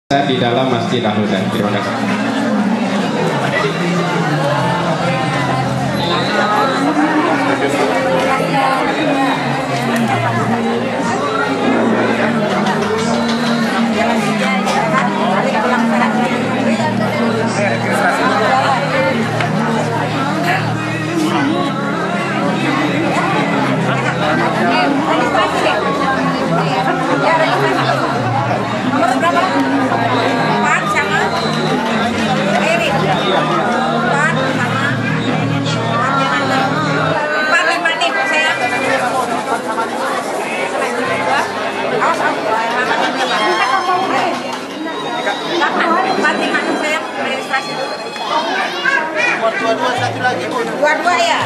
Di dalam Masjid Al-Huda. Terima kasih. Nomor berapa? 4 sama Erin. 4 sama 4 nih saya. Awas saya registrasi. Dua-dua satu lagi Bu. Dua-dua ya.